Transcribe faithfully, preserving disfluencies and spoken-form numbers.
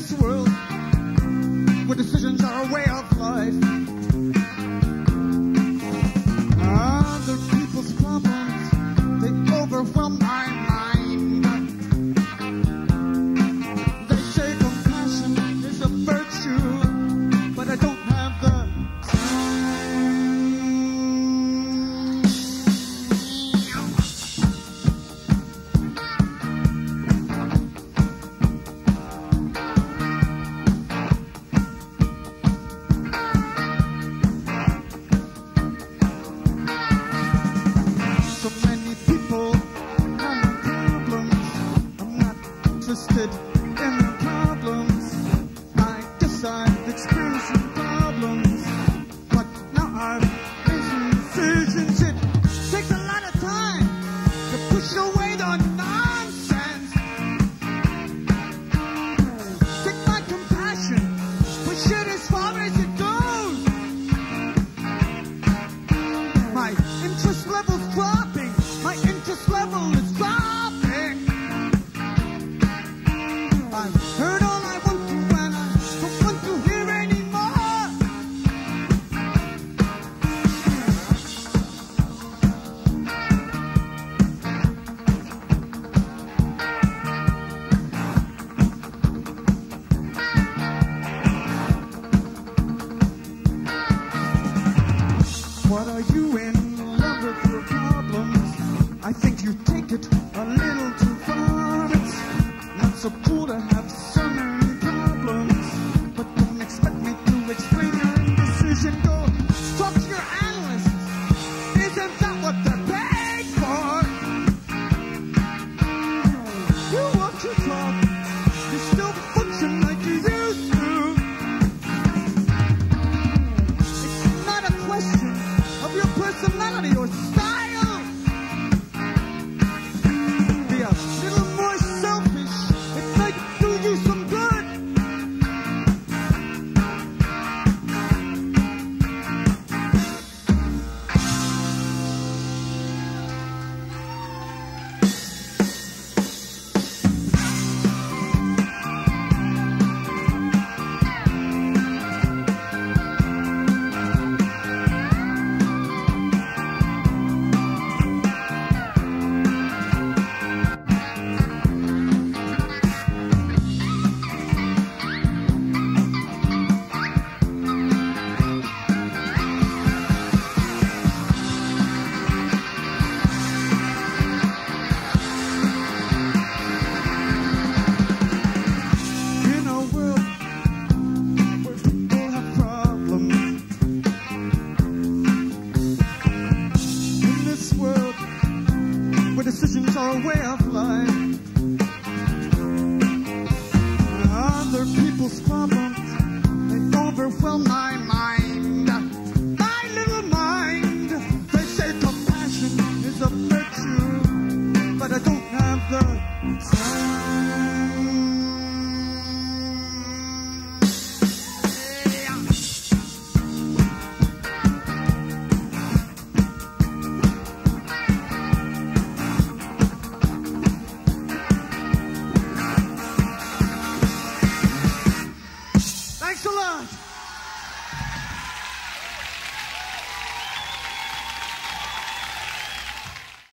this world where decisions are a way of life, other people's problems, they overwhelm my mind. They say compassion is a virtue, but I don't have the interested in the problems. I guess I've experienced some problems, but now I've made some decisions. It takes a lot of time to push away the nonsense. Take my compassion, push it as far as it goes. My interest level's dropping. My interest level is dropping. I've heard all I want to and I don't want to hear anymore. What are you in love with your problems? I think you take it a little too far. It's not so cool to have so many problems, but don't expect me to explain your indecision. Go talk to your analysts. Isn't that what they're paid for? You want to talk, you still function like you used to. It's not a question of your personality or style. Be a little more selfish. It might do you some good. In a world where people have problems, in this world where decisions are a way of life, other people's problems, they overwhelm my mind, my little mind. They say compassion is a virtue, but I don't have the time.